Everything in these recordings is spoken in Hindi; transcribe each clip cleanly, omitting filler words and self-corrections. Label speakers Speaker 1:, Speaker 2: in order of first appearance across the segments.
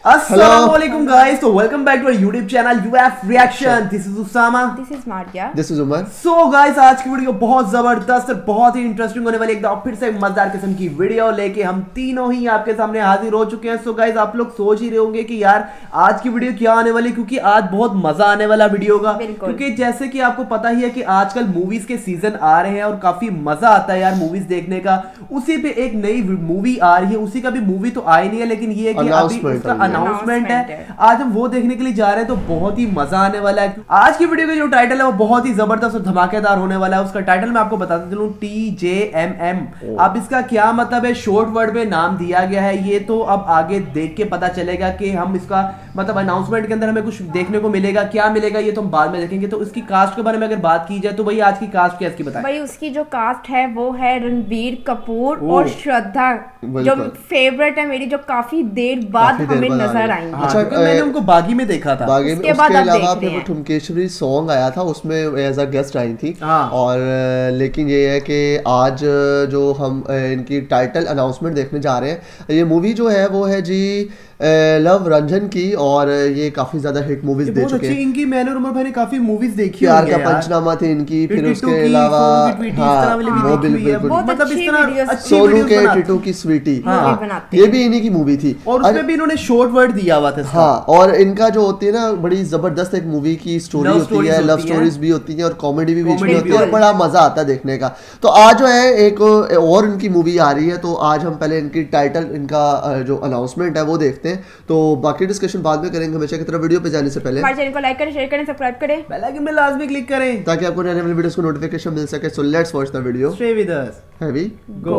Speaker 1: Assalamualaikum guys, so welcome back to our YouTube channel UF Reaction. This is Usama.
Speaker 2: This is Maria.
Speaker 3: This is Umar.
Speaker 1: So guys, आज की वीडियो बहुत जबरदस्त और बहुत ही इंटरेस्टिंग होने वाली एकदम फिर से मजेदार किस्म की वीडियो लेके हम तीनों ही आपके सामने हाजिर हो चुके हैं. So guys, आप लोग सोच ही रहे होंगे कि यार आज की वीडियो क्या आने वाली, क्योंकि आज बहुत मजा आने वाला वीडियो होगा. क्योंकि जैसे कि आपको पता ही है कि आजकल मूवीज के सीजन आ रहे हैं और काफी मजा आता है यार मूवीज देखने का. उसी पे एक नई मूवी आ रही है, उसी का भी मूवी तो आई नहीं है, लेकिन ये है कि अभी उसका अनाउंसमेंट है. आज हम वो देखने के लिए जा रहे हैं, तो बहुत ही मजा आने वाला है. आज की वीडियो का जो टाइटल है वो बहुत ही जबरदस्त और धमाकेदार होने वाला है. उसका टाइटल मैं आपको बताता चलूं, TJMM. अब इसका क्या मतलब है, शॉर्ट वर्ड में नाम दिया गया है. ये तो अब आगे देख के पता चलेगा कि हम इसका मतलब अनाउंसमेंट के अंदर हमें कुछ देखने को मिलेगा. क्या मिलेगा ये तो हम बाद में देखेंगे. तो इसकी कास्ट के बारे में अगर बात की जाए तो भाई आज की कास्ट क्या इसकी बताएं.
Speaker 2: भाई उसकी जो कास्ट है वो है रणबीर कपूर और श्रद्धा, जो फेवरेट है मेरी, जो काफी देर बाद हमें नजर आएंगी.
Speaker 1: अच्छा, मैंने उनको बागी में देखा था.
Speaker 3: बागी में उसके अलावा फिर वो ठुमकेश्वरी सॉन्ग आया था, उसमें एज अ गेस्ट आई थी. और लेकिन ये है कि आज जो हम इनकी टाइटल अनाउंसमेंट देखने जा रहे हैं, ये मूवी जो है वो है जी लव रंजन की, और ये काफी ज्यादा हिट मूवीज दे चुके हैं
Speaker 1: इनकी. मैंने और उमर भाई ने काफी मूवीज देखी.
Speaker 3: प्यार का पंचनामा थी इनकी, फिर उसके अलावा वो बिल्कुल
Speaker 1: मतलब इस तरह
Speaker 3: सोनू के टिटू की स्वीटी, ये भी इन्हीं की मूवी थी.
Speaker 1: और उसमें भी इन्होंने शॉर्ट वर्ड दिया हुआ था.
Speaker 3: हाँ, और इनका जो होती है ना बड़ी जबरदस्त एक मूवी की स्टोरी होती है, लव स्टोरीज भी होती है और कॉमेडी भी बीच में होती है. बड़ा मजा आता है देखने का. तो आज जो है एक और इनकी मूवी आ रही है, तो आज हम पहले इनकी टाइटल, इनका जो अनाउंसमेंट है वो देखते हैं. तो बाकी डिस्कशन बाद में करेंगे. हमेशा की तरह वीडियो पे जाने से पहले
Speaker 2: हमारे चैनल को लाइक करें, शेयर करें, सब्सक्राइब करें,
Speaker 1: बेल आइकन में लाजमी क्लिक करें
Speaker 3: ताकि आपको नए नए वीडियोस को नोटिफिकेशन मिल सके. So let's watch the video.
Speaker 1: Stay with us.
Speaker 3: Heavy
Speaker 1: go.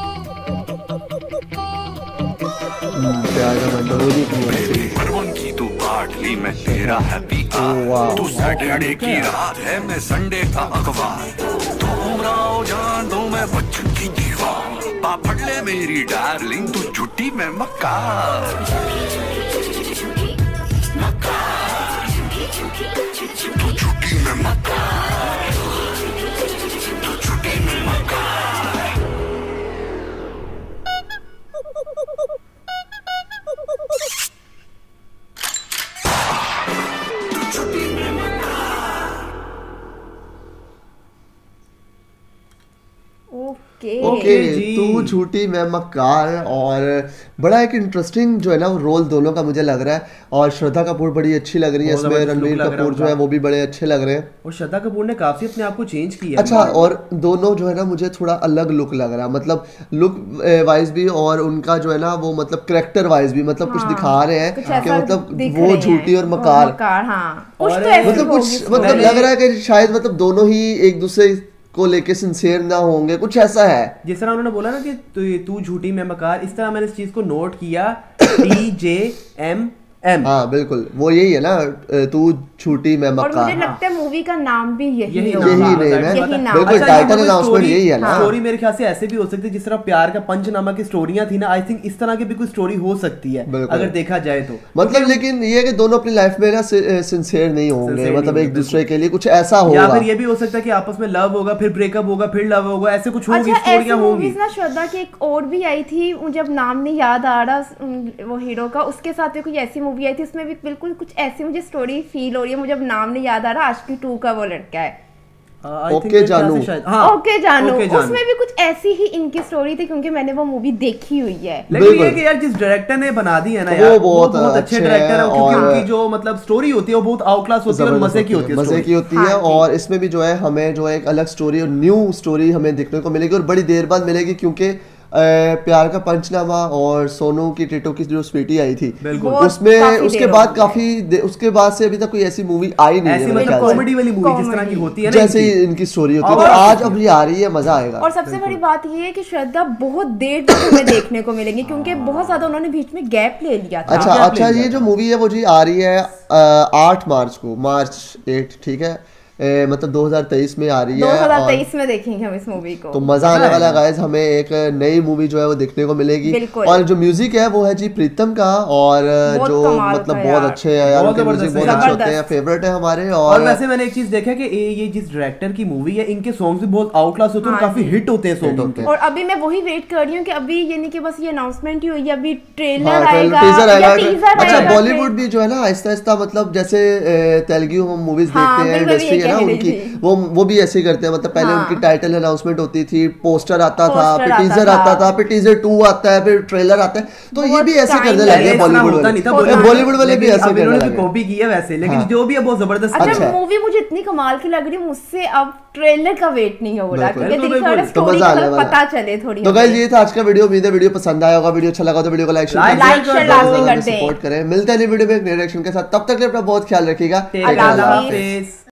Speaker 3: प्यार का
Speaker 4: परवन की तू पार्टली मैं तेरा हैप्पी आवर, तू सैटरडे की रात है मैं संडे का अखबार, तू उमराव जान दो मैं बच्चन की दीवार, पापड़ ले मेरी डार्लिंग तू छुट्टी में मक्कार, तू छुट्टी में मक्कार, तू छुट्टी में मक्कार.
Speaker 3: ओके, तू झूठी मैं मक्कार. और बड़ा एक इंटरेस्टिंग जो है ना रोल दोनों का मुझे लग रहा है. और श्रद्धा कपूर बड़ी अच्छी लग रही है इसमें, रणबीर कपूर जो है वो भी बड़े अच्छे लग रहे हैं.
Speaker 1: और श्रद्धा कपूर ने काफी अपने आप को चेंज किया.
Speaker 3: अच्छा, और दोनों जो है ना मुझे थोड़ा अलग लुक लग रहा है, मतलब लुक वाइज भी और उनका जो है ना वो मतलब कैरेक्टर वाइज भी, मतलब कुछ दिखा रहे हैं कि मतलब वो झूठी और मकार. मतलब कुछ मतलब लग रहा है कि शायद मतलब दोनों ही एक दूसरे को लेके सिंसियर ना होंगे, कुछ ऐसा है. जिस
Speaker 1: तरह उन्होंने बोला ना कि तू झूठी मैं मकार, इस तरह मैंने इस चीज को नोट किया. TJMM.
Speaker 3: हाँ बिल्कुल, वो यही है ना, तू झूठी मैं मक्कार.
Speaker 2: और मुझे लगता है मूवी का नाम भी यही
Speaker 3: नहीं है. बिल्कुल, टाइटल अनाउंसमेंट यही है ना.
Speaker 1: स्टोरी मेरे ख्याल से ऐसे भी हो सकती है जिस तरह प्यार का पंचनामा की स्टोरियां थी ना, आई थिंक इस तरह की भी कोई स्टोरी हो सकती है अगर देखा जाए तो.
Speaker 3: मतलब लेकिन ये कि दोनों अपनी लाइफ में ना सिंसियर नहीं होंगे, मतलब एक दूसरे के लिए कुछ ऐसा होगा.
Speaker 1: या फिर ये भी हो सकता है कि आपस में लव होगा, फिर ब्रेकअप होगा, फिर लव होगा, ऐसे कुछ होगी, स्टोरियां होंगी.
Speaker 2: श्रद्धा की एक और भी आई थी, मुझे अब नाम नहीं याद आ रहा वो हीरो का, उसके साथ भी कोई ऐसी मूवी आई थी, उसमें भी बिल्कुल कुछ ऐसी मुझे स्टोरी फील हो रही है. मुझे अब नाम नहीं याद आ रहा. आशिकी 2 का वो लड़का है,
Speaker 3: ओके जानू.
Speaker 2: ओके जानू, उसमें भी कुछ ऐसी ही इनकी स्टोरी थी, क्योंकि मैंने वो मूवी देखी हुई है.
Speaker 1: लेकिन ये कि यार जिस डायरेक्टर ने बना दी है ना यार, वो बहुत अच्छे डायरेक्टर है, क्योंकि उनकी जो मतलब स्टोरी होती है वो बहुत आउट क्लास होती है और मजे की होती है. और इसमें भी जो है हमें जो है एक अलग स्टोरी और न्यू स्टोरी हमें देखने को मिलेगी, और बड़ी देर बाद मिलेगी, क्योंकि प्यार का पंचनामा और सोनू की टिटू की जो स्वीटी आई थी उसमें उसके बाद काफी उसके बाद से अभी तक कोई ऐसी मूवी आई नहीं है, मतलब कॉमेडी वाली मूवी जिस तरह की होती है ना,
Speaker 3: जैसे इनकी स्टोरी होती है. तो आज अब ये आ रही है, मजा आएगा.
Speaker 2: और सबसे बड़ी बात ये है कि श्रद्धा बहुत देर तक हमें देखने को मिलेंगी, क्योंकि बहुत ज्यादा उन्होंने बीच में गैप ले लिया था.
Speaker 3: अच्छा, ये जो मूवी है वो जी आ रही है 8 मार्च को, मार्च 8, ठीक है. मतलब 2023 में आ रही है,
Speaker 2: 2023 में देखेंगे हम इस मूवी को,
Speaker 3: तो मजा आने वाला है गाइस। हमें एक नई मूवी जो है वो देखने को मिलेगी, और जो म्यूजिक है वो है जी प्रीतम का, और जो मतलब बहुत अच्छे है यार, उनके म्यूजिक बहुत अच्छे होते हैं, फेवरेट है हमारे।
Speaker 1: और वैसे मैंने एक चीज देखा कि ये जिस डायरेक्टर की मूवी है इनके सॉन्ग्स भी बहुत आउट क्लास होते हैं, काफी हिट होते हैं सॉन्ग।
Speaker 2: और अभी मैं वही वेट कर रही हूँ कि अभी यानी कि बस ये अनाउंसमेंट ही हुई है, अभी ट्रेलर आएगा।
Speaker 3: अच्छा बॉलीवुड भी जो है ना आहिस्ता आहिस्ता, मतलब जैसे तेलुगु हम मूवीज देखते हैं, इंडस्ट्री है ना उनकी, वो भी ऐसे ही करते हैं। मतलब पहले उनकी टाइटल अनाउंसमेंट होती थी, पोस्टर आता था, फिर टीजर आता था, फिर टीजर 2 आता है, फिर ट्रेलर आता है, तो ये भी ऐसे करने लगे बॉलीवुड वाले भी ऐसे करने लगे,
Speaker 1: कॉपी की है वैसे, लेकिन जो भी है बहुत जबरदस्त।
Speaker 2: अच्छा मूवी मुझे इतनी कमाल की लग रही है, मुझसे अब ट्रेलर का वेट नहीं हो रहा,
Speaker 3: तो मजा आने वाला,
Speaker 2: पता चले थोड़ी।
Speaker 3: तो गाइस ये था आज का वीडियो, उम्मीद है वीडियो पसंद आया होगा। वीडियो अच्छा लगा तो वीडियो को लाइक शेयर सपोर्ट करें। मिलते हैं नई वीडियो में एक नए रिएक्शन के साथ, तब तक के लिए अपना बहुत ख्याल रखिएगा।
Speaker 1: अल्लाह हाफिज़।